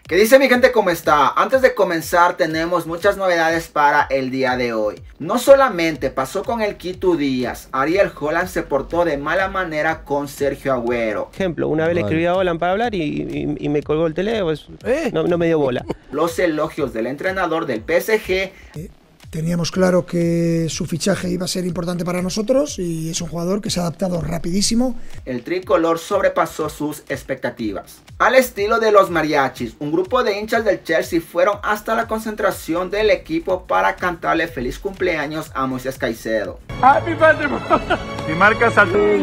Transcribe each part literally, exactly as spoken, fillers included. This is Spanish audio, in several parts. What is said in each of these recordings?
¿Qué dice mi gente? ¿Cómo está? Antes de comenzar tenemos muchas novedades para el día de hoy. No solamente pasó con el Quito Díaz, Ariel Holland se portó de mala manera con Sergio Agüero. Ejemplo, una vez le escribí a Holland para hablar y, y, y me colgó el teléfono, ¿Eh? no, no me dio bola. Los elogios del entrenador del P S G. Eh, teníamos claro que su fichaje iba a ser importante para nosotros y es un jugador que se ha adaptado rapidísimo. El tricolor sobrepasó sus expectativas. Al estilo de los mariachis, un grupo de hinchas del Chelsea fueron hasta la concentración del equipo para cantarle feliz cumpleaños a Moisés Caicedo. Happy birthday, y marcas a Happy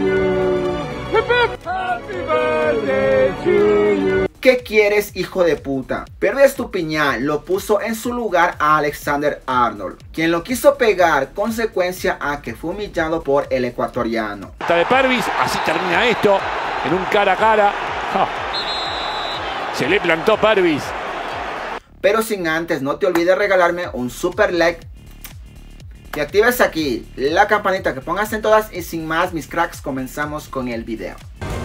birthday to you. ¿Qué quieres, hijo de puta? Pedro Estupiñán lo puso en su lugar a Alexander Arnold, quien lo quiso pegar, consecuencia a que fue humillado por el ecuatoriano. De Pervis, así termina esto, en un cara a cara. Oh. Se le plantó Pervis. Pero sin antes, no te olvides regalarme un super like. Que actives aquí la campanita, que pongas en todas y sin más, mis cracks, comenzamos con el video.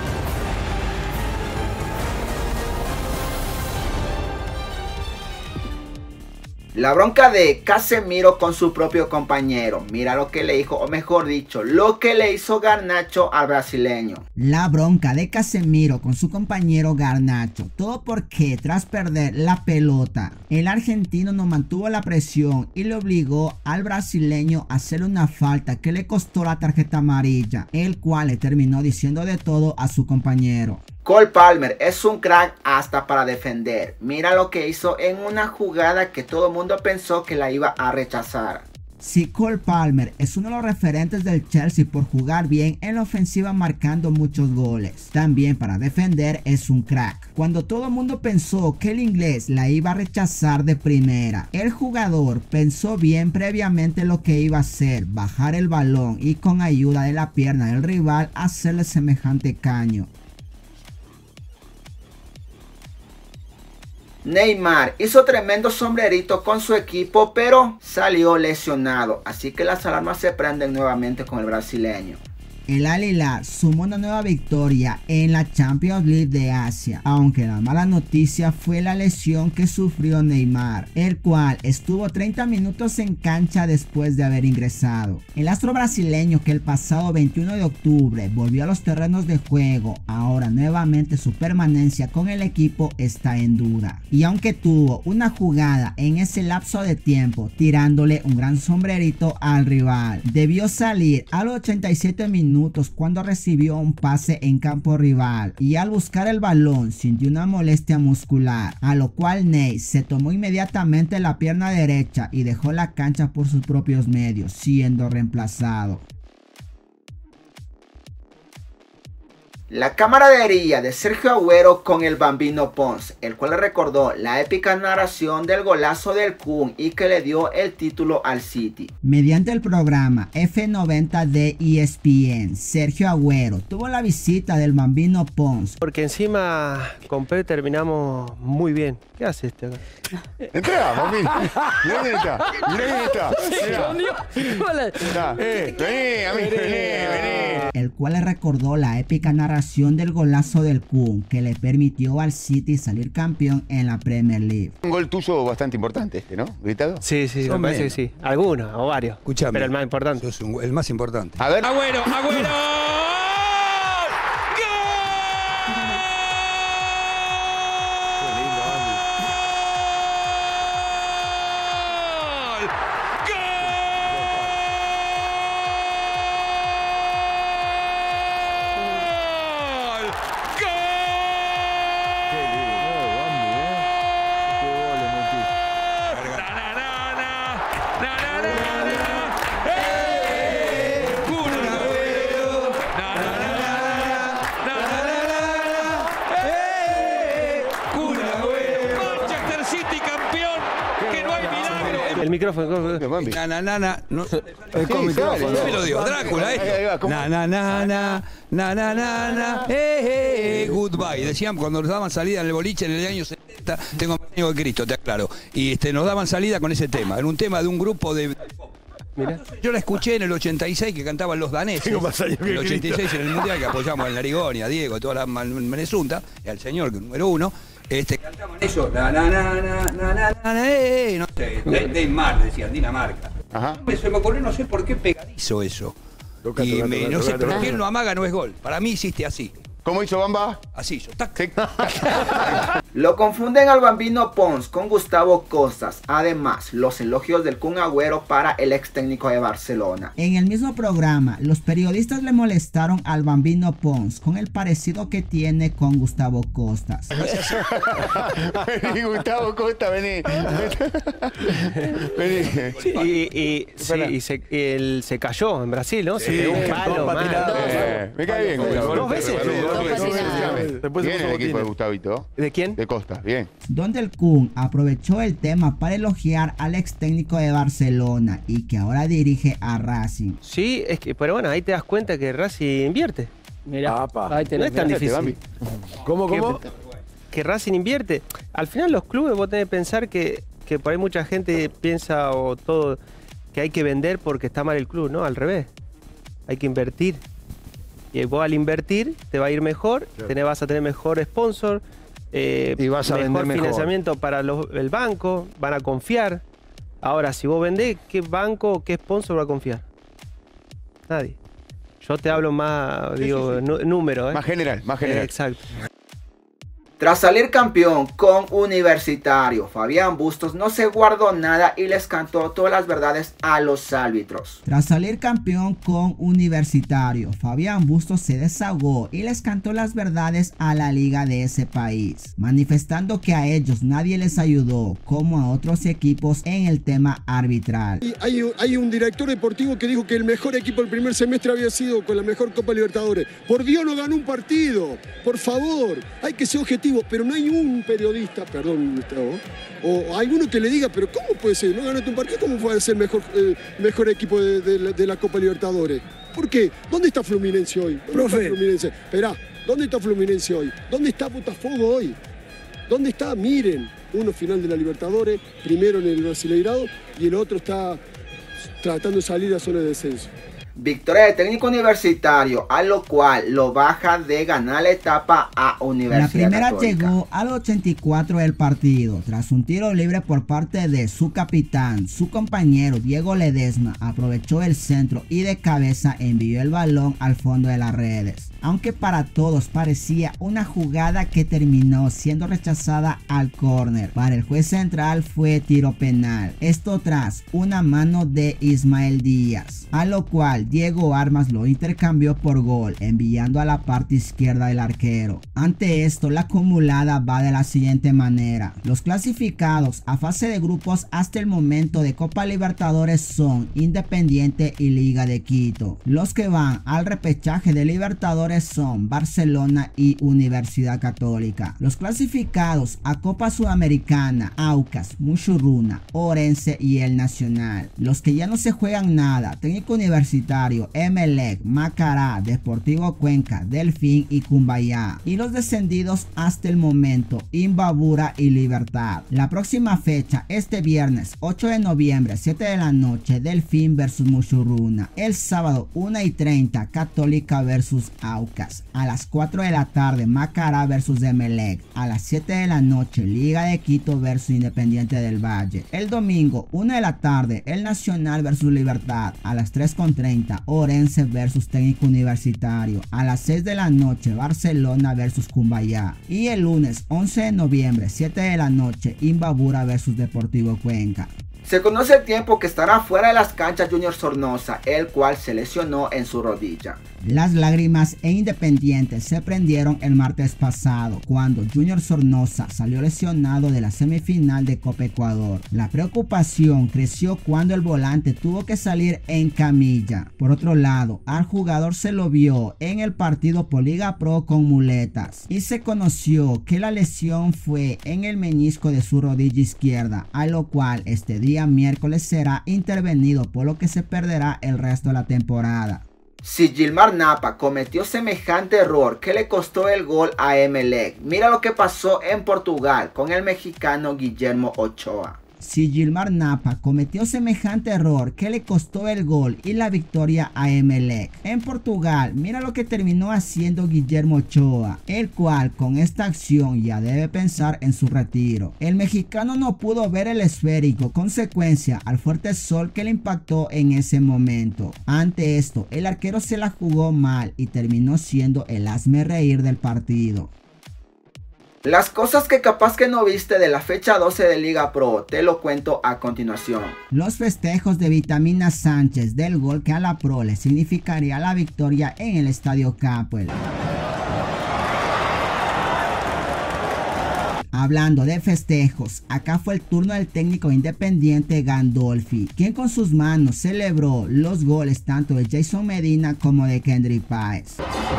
La bronca de Casemiro con su propio compañero. Mira lo que le dijo, o mejor dicho, lo que le hizo Garnacho al brasileño. La bronca de Casemiro con su compañero Garnacho. Todo porque tras perder la pelota, el argentino no mantuvo la presión y le obligó al brasileño a hacer una falta que le costó la tarjeta amarilla, el cual le terminó diciendo de todo a su compañero. Cole Palmer es un crack hasta para defender. Mira lo que hizo en una jugada que todo el mundo pensó que la iba a rechazar. Sí, Cole Palmer es uno de los referentes del Chelsea por jugar bien en la ofensiva marcando muchos goles. También para defender es un crack. Cuando todo el mundo pensó que el inglés la iba a rechazar de primera, el jugador pensó bien previamente lo que iba a hacer, bajar el balón y con ayuda de la pierna del rival hacerle semejante caño. Neymar hizo tremendo sombrerito con su equipo, pero salió lesionado, así que las alarmas se prenden nuevamente con el brasileño. El Al Hilal sumó una nueva victoria en la Champions League de Asia, aunque la mala noticia fue la lesión que sufrió Neymar, el cual estuvo treinta minutos en cancha después de haber ingresado. El astro brasileño, que el pasado veintiuno de octubre volvió a los terrenos de juego, ahora nuevamente su permanencia con el equipo está en duda. Y aunque tuvo una jugada en ese lapso de tiempo tirándole un gran sombrerito al rival, debió salir a los ochenta y siete minutos cuando recibió un pase en campo rival y al buscar el balón sintió una molestia muscular, a lo cual Ney se tomó inmediatamente la pierna derecha y dejó la cancha por sus propios medios, siendo reemplazado. La camaradería de Sergio Agüero con el Bambino Pons, el cual le recordó la épica narración del golazo del Kun y que le dio el título al City. Mediante el programa F noventa de E S P N, Sergio Agüero tuvo la visita del Bambino Pons. Porque encima con P terminamos muy bien. ¿Qué hace este acá? Entra, Bambino. Mirá quién está. Mirá quién está. Eh, vení, a mí, vení, vení. El cual le recordó la épica narración del golazo del Kun que le permitió al City salir campeón en la Premier League. Un gol tuyo bastante importante este, ¿no? ¿Gritado? Sí, sí, me parece que sí. Algunos o varios. Escuchame. Pero el más importante. Es un, el más importante. A ver. Agüero, Agüero. El micrófono. Na, na, na, na. No, es con micrófono. Me lo dio Drácula esto. Na, na, na, na. Na, na, na, na. Eh, eh, goodbye. Decían cuando nos daban salida en el boliche en el año setenta. Tengo amigo de Cristo, te aclaro. Y este, nos daban salida con ese tema. Era un tema de un grupo de. Mirá. Yo la escuché en el ochenta y seis que cantaban los daneses. En el ochenta y seis en el Mundial que apoyamos al Narigón y a Diego, toda la Menesunta, y al señor, que número uno. Este, cantaban eso, na, na, na, na, na, na, na, eh, no sé, Neymar, decían, Dinamarca. Ajá. Me, se me ocurrió, no sé por qué pegadizo eso. Toca, y toca, me, toca, no sé, toca, pero quien lo amaga no es gol. Para mí hiciste así. ¿Cómo hizo Bamba? Así hizo. Tac. Lo confunden al Bambino Pons con Gustavo Costas. Además, los elogios del Kun Agüero para el ex técnico de Barcelona. En el mismo programa, los periodistas le molestaron al Bambino Pons con el parecido que tiene con Gustavo Costas. Vení, Gustavo Costa, vení. Vení. Sí, y, y, sí, y, se, y él se cayó en Brasil, ¿no? Sí, se pegó un palo. Eh, me cae bien, Gustavo. Dos veces. Bien el equipo de Gustavito. ¿De quién? De Costa, bien. Donde el Kun aprovechó el tema para elogiar al ex técnico de Barcelona y que ahora dirige a Racing. Sí, es que, pero bueno, ahí te das cuenta que Racing invierte. Mirá, ahí no es tan difícil. ¿Cómo, cómo? Que, que Racing invierte. Al final los clubes vos tenés que pensar que, que por ahí mucha gente piensa o todo que hay que vender porque está mal el club, ¿no? Al revés. Hay que invertir. Y vos al invertir te va a ir mejor, claro. tenés, vas a tener mejor sponsor, eh, y vas a mejor vender financiamiento mejor. para los, el banco, van a confiar. Ahora, si vos vendés, ¿qué banco o qué sponsor va a confiar? Nadie. Yo te hablo más, sí, digo, sí, sí. número. ¿eh? Más general, más general. Eh, exacto. Tras salir campeón con Universitario, Fabián Bustos no se guardó nada y les cantó todas las verdades a los árbitros. Tras salir campeón con Universitario, Fabián Bustos se desahogó y les cantó las verdades a la liga de ese país, manifestando que a ellos nadie les ayudó, como a otros equipos en el tema arbitral. Hay, hay un director deportivo que dijo que el mejor equipo del primer semestre había sido con la mejor Copa Libertadores. Por Dios, no ganó un partido. Por favor, hay que ser objetivo. Pero no hay un periodista, perdón, Gustavo, o alguno que le diga, pero ¿cómo puede ser? ¿No ganaste un partido? ¿Cómo puede ser el mejor, eh, mejor equipo de, de, la, de la Copa Libertadores? ¿Por qué? ¿Dónde está Fluminense hoy? ¿Dónde Profe. Está Fluminense? Esperá, ¿dónde está Fluminense hoy? ¿Dónde está Botafogo hoy? ¿Dónde está? Miren, uno final de la Libertadores, primero en el Brasileirado y el otro está tratando de salir a zona de descenso. Victoria de técnico Universitario, a lo cual lo baja de ganar la etapa a Universidad La primera Católica. Llegó al ochenta y cuatro del partido, tras un tiro libre por parte de su capitán. Su compañero Diego Ledesma aprovechó el centro y de cabeza envió el balón al fondo de las redes. Aunque para todos parecía una jugada que terminó siendo rechazada al córner, para el juez central fue tiro penal. Esto tras una mano de Ismael Díaz, a lo cual Diego Armas lo intercambió por gol, enviando a la parte izquierda del arquero. Ante esto, la acumulada va de la siguiente manera. Los clasificados a fase de grupos hasta el momento de Copa Libertadores son Independiente y Liga de Quito. Los que van al repechaje de Libertadores son Barcelona y Universidad Católica. Los clasificados a Copa Sudamericana, Aucas, Mushurruna, Orense y El Nacional. Los que ya no se juegan nada, Técnico Universitario, Emelec, Macará, Deportivo Cuenca, Delfín y Cumbayá. Y los descendidos hasta el momento, Imbabura y Libertad. La próxima fecha, este viernes ocho de noviembre, siete de la noche, Delfín versus Mushurruna. El sábado una y treinta, Católica versus Aucas. A las cuatro de la tarde, Macará versus Emelec. A las siete de la noche, Liga de Quito versus Independiente del Valle. El domingo, una de la tarde, El Nacional versus Libertad. A las tres con treinta, Orense versus Técnico Universitario. A las seis de la noche, Barcelona versus Cumbayá. Y el lunes, once de noviembre, siete de la noche, Imbabura versus Deportivo Cuenca. Se conoce el tiempo que estará fuera de las canchas Junior Sornosa, el cual se lesionó en su rodilla. Las lágrimas e Independiente se prendieron el martes pasado cuando Junior Sornosa salió lesionado de la semifinal de Copa Ecuador. La preocupación creció cuando el volante tuvo que salir en camilla. Por otro lado, al jugador se lo vio en el partido por Liga Pro con muletas y se conoció que la lesión fue en el menisco de su rodilla izquierda, a lo cual este día miércoles será intervenido, por lo que se perderá el resto de la temporada. Si Gilmar Napa cometió semejante error que le costó el gol a Emelec, mira lo que pasó en Portugal con el mexicano Guillermo Ochoa. si Gilmar Napa cometió semejante error que le costó el gol y la victoria a Emelec. En Portugal, mira lo que terminó haciendo Guillermo Ochoa, el cual con esta acción ya debe pensar en su retiro. El mexicano no pudo ver el esférico, consecuencia al fuerte sol que le impactó en ese momento. Ante esto, el arquero se la jugó mal y terminó siendo el hazme reír del partido. Las cosas que capaz que no viste de la fecha doce de Liga Pro, te lo cuento a continuación. Los festejos de Vitamina Sánchez del gol que a la Pro le significaría la victoria en el Estadio Capel. Hablando de festejos, acá fue el turno del técnico independiente Gandolfi, quien con sus manos celebró los goles tanto de Jason Medina como de Kendry Páez.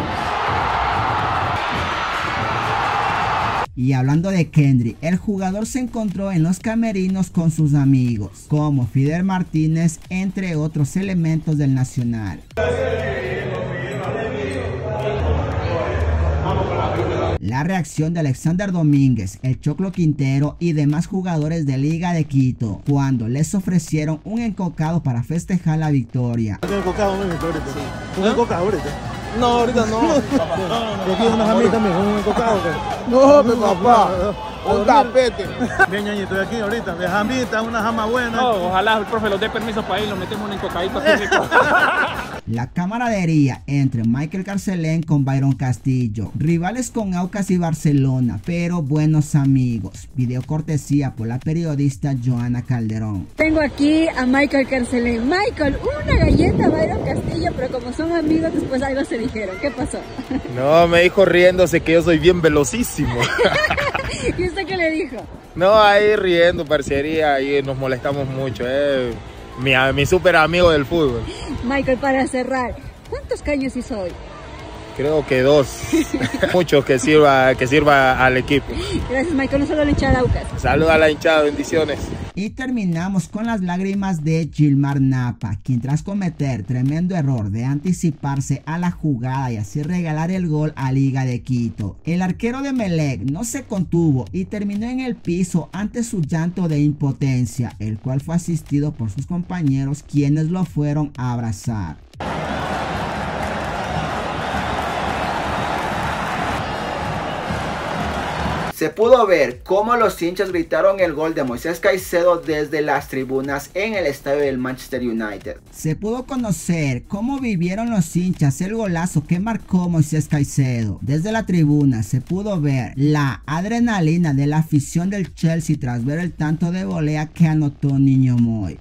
Y hablando de Kendry, el jugador se encontró en los camerinos con sus amigos, como Fidel Martínez, entre otros elementos del Nacional. La reacción de Alexander Domínguez, el Choclo Quintero y demás jugadores de Liga de Quito, cuando les ofrecieron un encocado para festejar la victoria. ¿Un encocado no es ahorita? Sí. ¿Un encocado ahorita? No, ahorita no. ¿Y aquí unas amigas también? ¿Un encocado? No, mi papá. Un tapete. Bien, ñañito, estoy aquí ahorita. De jamita, una jama buena. No, ojalá el profe los dé permiso para ir, lo metemos en encocadito. La camaradería entre Michael Carcelén con Byron Castillo, rivales con Aucas y Barcelona, pero buenos amigos. Video cortesía por la periodista Joana Calderón. Tengo aquí a Michael Carcelén. Michael, una galleta a Byron Castillo, pero como son amigos, después algo se dijeron. ¿Qué pasó? No, me dijo riéndose que yo soy bien velocísimo. ¿Y usted qué le dijo? No, ahí riendo, parecería, ahí nos molestamos mucho, eh. Mi, mi súper amigo del fútbol. Michael, para cerrar, ¿cuántos caños hizo hoy? Creo que dos. Muchos que sirva, que sirva al equipo. Gracias, Michael. No solo a la hinchada Aucas. Saludos a la hinchada, bendiciones. Y terminamos con las lágrimas de Gilmar Napa, quien tras cometer tremendo error de anticiparse a la jugada y así regalar el gol a Liga de Quito, el arquero de Emelec no se contuvo y terminó en el piso ante su llanto de impotencia, el cual fue asistido por sus compañeros, quienes lo fueron a abrazar. Se pudo ver cómo los hinchas gritaron el gol de Moisés Caicedo desde las tribunas en el estadio del Manchester United. Se pudo conocer cómo vivieron los hinchas el golazo que marcó Moisés Caicedo. Desde la tribuna se pudo ver la adrenalina de la afición del Chelsea tras ver el tanto de volea que anotó Niño Moy.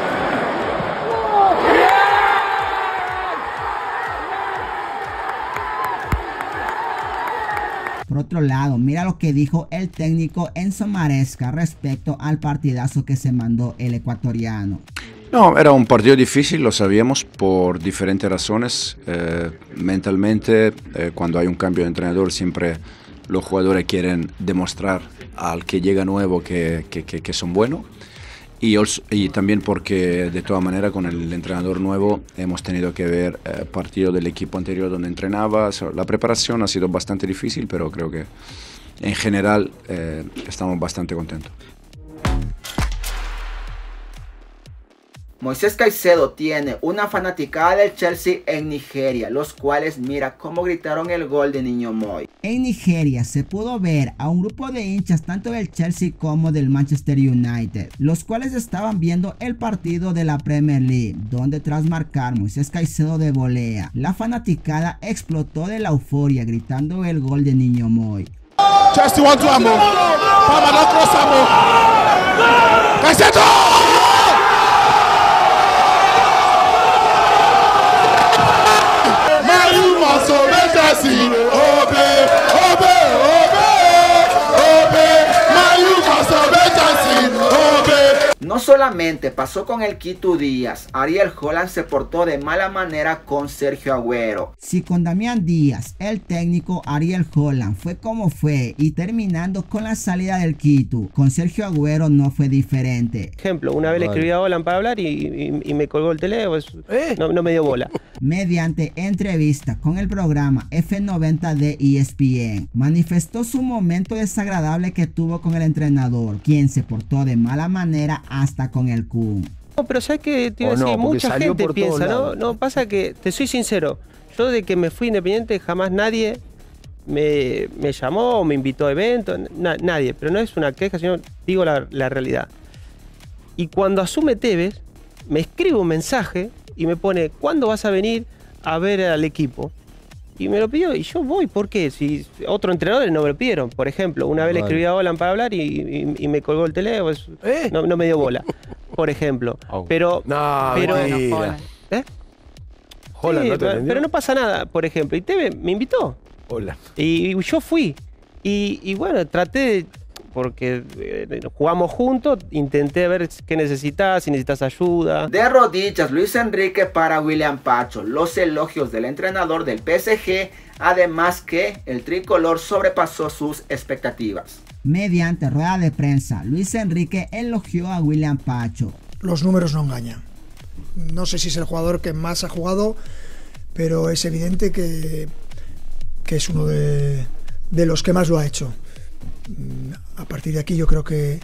Por otro lado, mira lo que dijo el técnico Enzo Maresca respecto al partidazo que se mandó el ecuatoriano. No, era un partido difícil, lo sabíamos por diferentes razones. Eh, mentalmente, eh, cuando hay un cambio de entrenador, siempre los jugadores quieren demostrar al que llega nuevo que, que, que, que son buenos. Y, y también porque de todas maneras con el entrenador nuevo hemos tenido que ver eh, partidos del equipo anterior donde entrenaba. La preparación ha sido bastante difícil, pero creo que en general eh, estamos bastante contentos. Moisés Caicedo tiene una fanaticada del Chelsea en Nigeria, los cuales mira cómo gritaron el gol de Niño Moy. En Nigeria se pudo ver a un grupo de hinchas tanto del Chelsea como del Manchester United, los cuales estaban viendo el partido de la Premier League, donde tras marcar Moisés Caicedo de volea, la fanaticada explotó de la euforia gritando el gol de Niño Moy. Chelsea one to Amo, Pama no cross Amo, Caicedo! No solamente pasó con el Quito Díaz, Ariel Holland se portó de mala manera con Sergio Agüero. Si con Damián Díaz, el técnico Ariel Holland fue como fue y terminando con la salida del Quito, con Sergio Agüero no fue diferente. Ejemplo, una vez le escribí a Holland para hablar y, y, y me colgó el teléfono, ¿Eh? no, no me dio bola. Mediante entrevista con el programa F noventa de E S P N, manifestó su momento desagradable que tuvo con el entrenador, quien se portó de mala manera hasta con el Kun. No, pero sabes que te iba a decir, no, mucha gente piensa, ¿no? No, pasa que, te soy sincero, yo de que me fui Independiente jamás nadie me, me llamó o me invitó a eventos, na, nadie, pero no es una queja, sino digo la, la realidad. Y cuando asume Tevez, me escribe un mensaje y me pone, ¿cuándo vas a venir a ver al equipo? Y me lo pidió y yo voy, ¿por qué? Si otros entrenadores no me lo pidieron. Por ejemplo, una vez vale. le escribí a Holland para hablar y, y, y me colgó el teléfono, ¿Eh? no, no me dio bola, por ejemplo. Oh. Pero, no, pero, no, ¿eh? Holland, sí, no te pero, pero no pasa nada, por ejemplo. Y Tevez me invitó. Hola. Y, y yo fui. Y, y bueno, traté de... porque eh, jugamos juntos, intenté ver qué necesitas, si necesitas ayuda. De rodillas, Luis Enrique para William Pacho, los elogios del entrenador del P S G, además que el tricolor sobrepasó sus expectativas. Mediante rueda de prensa, Luis Enrique elogió a William Pacho. Los números no engañan. No sé si es el jugador que más ha jugado, pero es evidente que, que es uno de, de los que más lo ha hecho. A partir de aquí yo creo que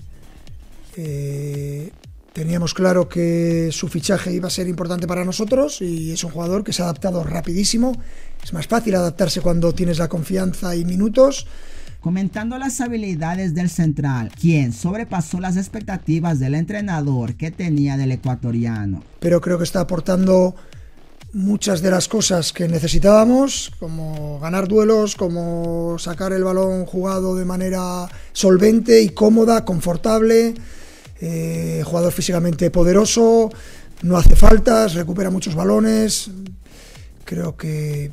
eh, teníamos claro que su fichaje iba a ser importante para nosotros y es un jugador que se ha adaptado rapidísimo. Es más fácil adaptarse cuando tienes la confianza y minutos. Comentando las habilidades del central, quien sobrepasó las expectativas del entrenador que tenía del ecuatoriano. Pero creo que está aportando muchas de las cosas que necesitábamos, como ganar duelos, como sacar el balón jugado de manera solvente y cómoda, confortable, eh, jugador físicamente poderoso, no hace faltas, recupera muchos balones. Creo que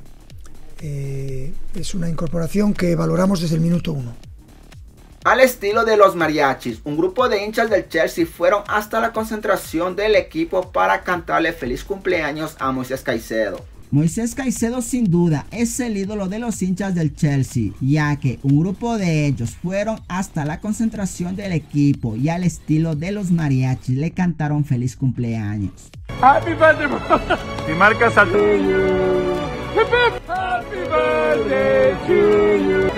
eh, es una incorporación que valoramos desde el minuto uno. Al estilo de los mariachis, un grupo de hinchas del Chelsea fueron hasta la concentración del equipo para cantarle feliz cumpleaños a Moisés Caicedo. Moisés Caicedo sin duda es el ídolo de los hinchas del Chelsea, ya que un grupo de ellos fueron hasta la concentración del equipo y al estilo de los mariachis le cantaron feliz cumpleaños. Happy birthday, si marcas a tu... Happy birthday to you.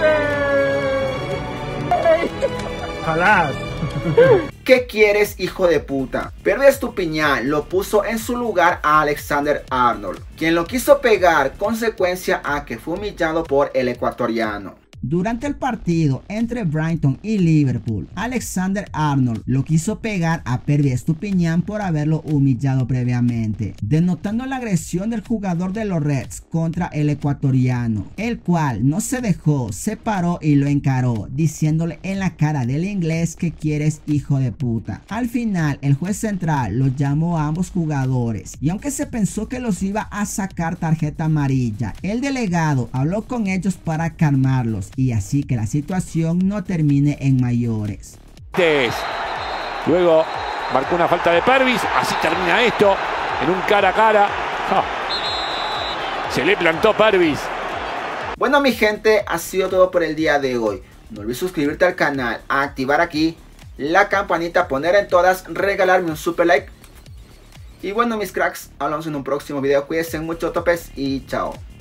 ¿Qué quieres, hijo de puta? Pedro Estupiñán lo puso en su lugar a Alexander Arnold, quien lo quiso pegar, consecuencia a que fue humillado por el ecuatoriano. Durante el partido entre Brighton y Liverpool, Alexander Arnold lo quiso pegar a Pervis Estupiñán por haberlo humillado previamente, denotando la agresión del jugador de los Reds contra el ecuatoriano, el cual no se dejó, se paró y lo encaró, diciéndole en la cara del inglés que quieres, hijo de puta. Al final, el juez central los llamó a ambos jugadores y aunque se pensó que los iba a sacar tarjeta amarilla, el delegado habló con ellos para calmarlos y así que la situación no termine en mayores. Luego marcó una falta de Pervis, así termina esto en un cara a cara. Oh. Se le plantó Pervis. Bueno mi gente, ha sido todo por el día de hoy. No olvides suscribirte al canal, activar aquí la campanita, poner en todas, regalarme un super like. Y bueno mis cracks, hablamos en un próximo video. Cuídense mucho, topes y chao.